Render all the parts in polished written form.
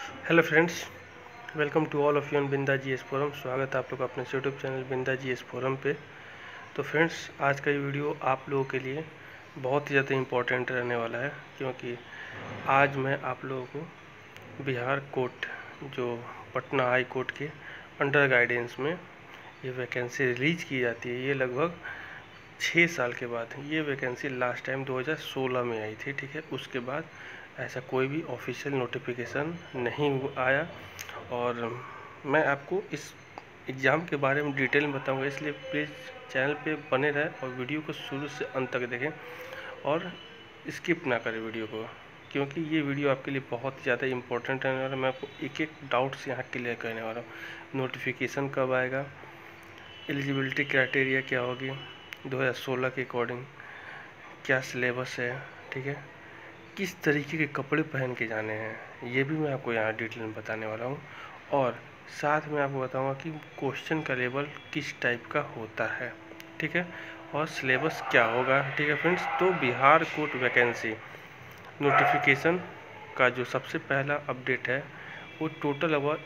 Hello friends, welcome to all of you on Binda GS forum. स्वागत है आप लोग अपने YouTube channel Binda GS forum पे। तो फ्रेंड्स, आज का ये वीडियो आप लोगों के लिए बहुत ही ज़्यादा इम्पोर्टेंट रहने वाला है, क्योंकि आज मैं आप लोगों को बिहार कोर्ट, जो पटना हाई कोर्ट के अंडर गाइडेंस में ये वैकेंसी रिलीज की जाती है, ये लगभग 6 साल के बाद। ये वैकेंसी लास्ट टाइम 2016 में आई थी, ठीक है। उसके बाद ऐसा कोई भी ऑफिशियल नोटिफिकेशन नहीं आया, और मैं आपको इस एग्ज़ाम के बारे में डिटेल में बताऊंगा, इसलिए प्लीज़ चैनल पे बने रहें और वीडियो को शुरू से अंत तक देखें और स्किप ना करें वीडियो को, क्योंकि ये वीडियो आपके लिए बहुत ज़्यादा इंपॉर्टेंट रहने वाला है। मैं आपको एक एक डाउट्स यहाँ क्लियर करने वाला हूँ। नोटिफिकेशन कब आएगा, एलिजिबिलिटी क्राइटेरिया क्या होगी 2016 के अकॉर्डिंग, क्या सिलेबस है, ठीक है, किस तरीके के कपड़े पहन के जाने हैं, ये भी मैं आपको यहाँ डिटेल में बताने वाला हूँ। और साथ में आपको बताऊँगा कि क्वेश्चन का लेवल किस टाइप का होता है, ठीक है, और सिलेबस क्या होगा, ठीक है फ्रेंड्स। तो बिहार कोर्ट वैकेंसी नोटिफिकेशन का जो सबसे पहला अपडेट है, वो टोटल अबाउट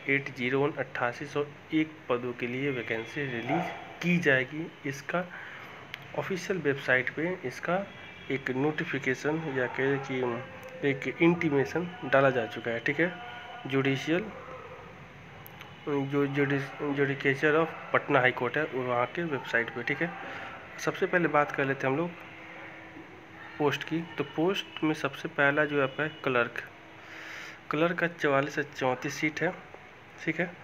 8801 पदों के लिए वैकेंसी रिलीज की जाएगी। इसका ऑफिशियल वेबसाइट पे इसका एक नोटिफिकेशन या कहे कि एक इंटीमेशन डाला जा चुका है, ठीक है, जुडिशियल जो judicature of Patna high court है वहाँ के वेबसाइट पे, ठीक है। सबसे पहले बात कर लेते हैं हम लोग पोस्ट की। तो पोस्ट में सबसे पहला जो आपका है क्लर्क का 44 से 34 सीट है, ठीक है।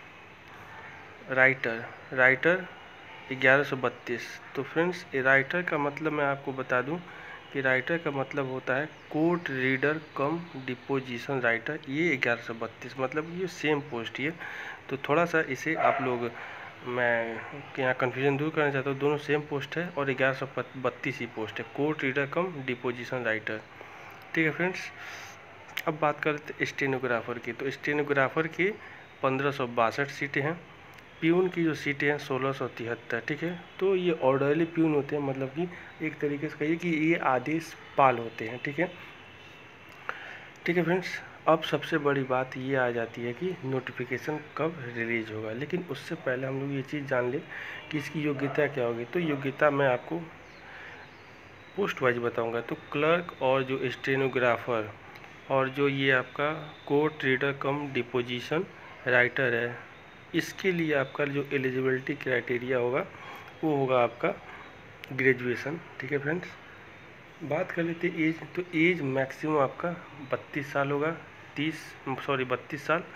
राइटर 1132। तो फ्रेंड्स, राइटर का मतलब मैं आपको बता दूं कि राइटर का मतलब होता है court reader cum deposition writer. ये 1132 मतलब ये सेम पोस्ट ही है। तो थोड़ा सा इसे आप लोग, मैं यहाँ कन्फ्यूजन दूर करना चाहता हूँ, दोनों सेम पोस्ट है और 1132 ही पोस्ट है, court reader cum deposition writer, ठीक है फ्रेंड्स। अब बात करते हैं स्टेनोग्राफर की। तो स्टेनोग्राफर की 1562 सीटें हैं। प्यून की जो सीटें हैं 1673, ठीक है। तो ये ऑर्डरली प्यून होते हैं, मतलब कि एक तरीके से कहिए कि ये आदेश पाल होते हैं, ठीक है, ठीक है फ्रेंड्स। अब सबसे बड़ी बात ये आ जाती है कि नोटिफिकेशन कब रिलीज होगा, लेकिन उससे पहले हम लोग ये चीज़ जान लें कि इसकी योग्यता क्या होगी। तो योग्यता मैं आपको पोस्ट वाइज बताऊंगा। तो क्लर्क और जो स्टेनोग्राफर और जो ये आपका court reader cum deposition writer है, इसके लिए आपका जो एलिजिबिलिटी क्राइटेरिया होगा वो होगा आपका ग्रेजुएशन, ठीक है फ्रेंड्स। बात कर लेते हैं एज। तो एज मैक्सिमम आपका 32 साल होगा, 32 साल।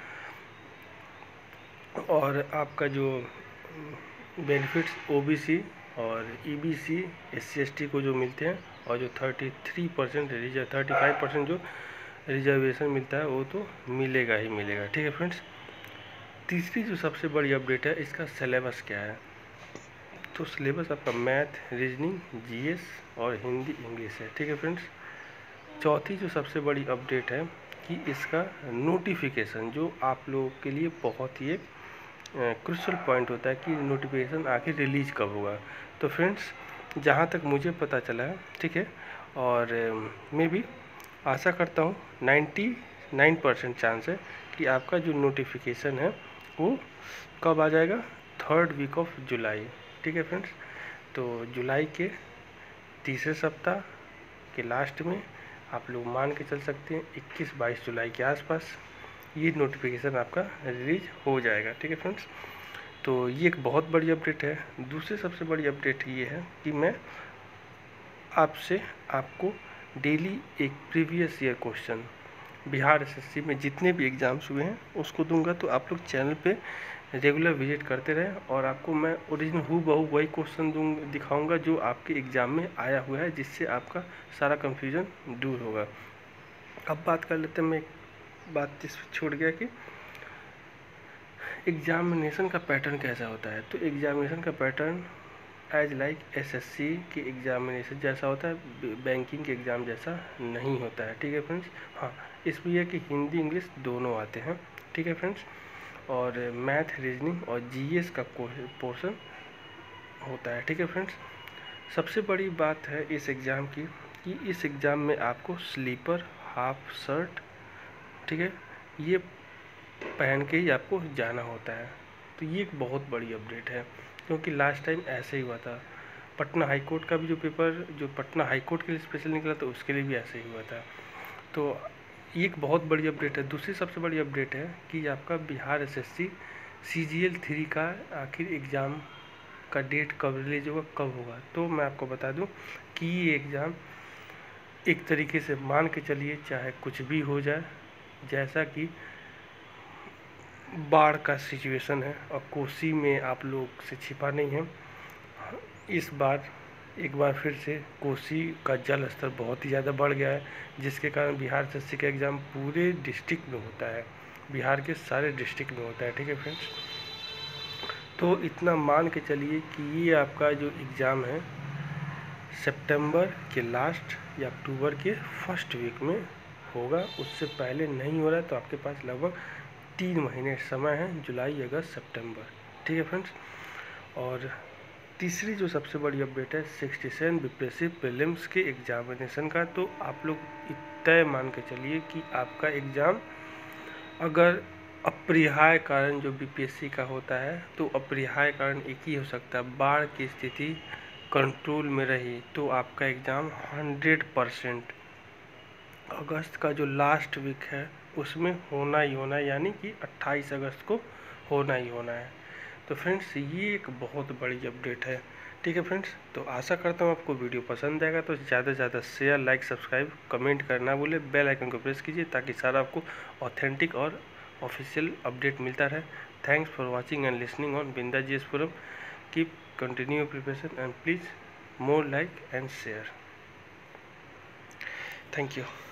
और आपका जो बेनिफिट्स ओबीसी और ईबीसी SC ST को जो मिलते हैं, और जो 33% 35% जो रिजर्वेशन मिलता है वो तो मिलेगा ही मिलेगा, ठीक है फ्रेंड्स। तीसरी जो सबसे बड़ी अपडेट है, इसका सिलेबस क्या है। तो सिलेबस आपका मैथ, रीजनिंग, जीएस और हिंदी इंग्लिश है, ठीक है फ्रेंड्स। चौथी जो सबसे बड़ी अपडेट है कि इसका नोटिफिकेशन, जो आप लोगों के लिए बहुत ही एक क्रूशियल पॉइंट होता है कि नोटिफिकेशन आखिर रिलीज कब होगा। तो फ्रेंड्स, जहाँ तक मुझे पता चला है, ठीक है, और मैं भी आशा करता हूँ 99% चांस है कि आपका जो नोटिफिकेशन है वो कब आ जाएगा, 3rd वीक ऑफ जुलाई, ठीक है फ्रेंड्स। तो जुलाई के तीसरे सप्ताह के लास्ट में आप लोग मान के चल सकते हैं 21-22 जुलाई के आसपास ये नोटिफिकेशन आपका रिलीज हो जाएगा, ठीक है फ्रेंड्स। तो ये एक बहुत बड़ी अपडेट है। दूसरी सबसे बड़ी अपडेट ये है कि मैं आपको डेली एक previous year question Bihar SSC में जितने भी एग्ज़ाम्स हुए हैं उसको दूंगा। तो आप लोग चैनल पे रेगुलर विजिट करते रहें, और आपको मैं ओरिजिनल हूबहू वही क्वेश्चन दिखाऊंगा जो आपके एग्ज़ाम में आया हुआ है, जिससे आपका सारा कन्फ्यूज़न दूर होगा। अब बात कर लेते हैं, मैं एक बात छूट गया कि एग्जामिनेशन का पैटर्न कैसा होता है। तो एग्जामिनेशन का पैटर्न एज लाइक SSC के एग्जामिनेशन जैसा होता है, बैंकिंग के एग्ज़ाम जैसा नहीं होता है, ठीक है फ्रेंड्स। हाँ, इसमें यह कि हिंदी इंग्लिश दोनों आते हैं, ठीक है फ्रेंड्स, और मैथ, रीजनिंग और जीएस का पोर्शन होता है, ठीक है फ्रेंड्स। सबसे बड़ी बात है इस एग्ज़ाम की कि इस एग्ज़ाम में आपको स्लीपर, हाफ शर्ट, ठीक है, ये पहन के ही आपको जाना होता है। तो ये एक बहुत बड़ी अपडेट है, क्योंकि लास्ट टाइम ऐसे ही हुआ था। पटना हाई कोर्ट का भी जो पेपर जो पटना हाई कोर्ट के लिए स्पेशल निकला था, उसके लिए भी ऐसे ही हुआ था। तो ये एक बहुत बड़ी अपडेट है। दूसरी सबसे बड़ी अपडेट है कि आपका बिहार एसएससी CGL 3 का आखिर एग्ज़ाम का डेट कब रिलीज होगा, कब होगा। तो मैं आपको बता दूं कि ये एग्ज़ाम एक तरीके से मान के चलिए, चाहे कुछ भी हो जाए, जैसा कि बाढ़ का सिचुएशन है और कोसी में आप लोग से छिपा नहीं है, इस बार एक बार फिर से कोसी का जल स्तर बहुत ही ज़्यादा बढ़ गया है, जिसके कारण बिहार एसएससी का एग्ज़ाम पूरे डिस्ट्रिक्ट में होता है, बिहार के सारे डिस्ट्रिक्ट में होता है। ठीक है फ्रेंड्स, तो इतना मान के चलिए कि ये आपका जो एग्ज़ाम है सितंबर के लास्ट या अक्टूबर के फर्स्ट वीक में होगा, उससे पहले नहीं हो रहा है। तो आपके पास लगभग 3 महीने समय है, जुलाई अगस्त सितंबर। ठीक है फ्रेंड्स, और तीसरी जो सबसे बड़ी अपडेट है 67 बीपीएससी प्रीलिम्स के एग्जामिनेशन का। तो आप लोग तय मान के चलिए कि आपका एग्ज़ाम अगर अपरिहार्य कारण जो बीपीएससी का होता है, तो अपरिहार्य कारण एक ही हो सकता है, बाढ़ की स्थिति कंट्रोल में रही तो आपका एग्ज़ाम 100% अगस्त का जो लास्ट वीक है उसमें होना ही होना है, यानी कि 28 अगस्त को होना ही होना है। तो फ्रेंड्स, ये एक बहुत बड़ी अपडेट है। ठीक है फ्रेंड्स, तो आशा करता हूँ आपको वीडियो पसंद आएगा। तो ज़्यादा से ज़्यादा शेयर, लाइक, सब्सक्राइब, कमेंट करना भूले, बेल आइकन को प्रेस कीजिए ताकि सारा आपको ऑथेंटिक और ऑफिशियल अपडेट मिलता रहे। Thanks for watching and listening on Binda GS forum. Keep continue preparation and please more like and share. Thank you.